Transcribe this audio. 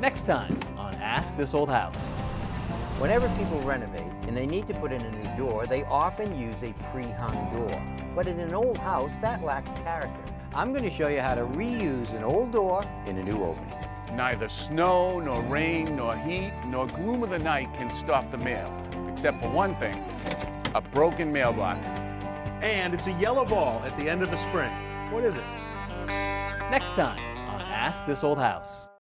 Next time on Ask This Old House. Whenever people renovate and they need to put in a new door, they often use a pre-hung door. But in an old house, that lacks character. I'm going to show you how to reuse an old door in a new opening. Neither snow, nor rain, nor heat, nor gloom of the night can stop the mail. Except for one thing, a broken mailbox. And it's a yellow ball at the end of the spring. What is it? Next time on Ask This Old House.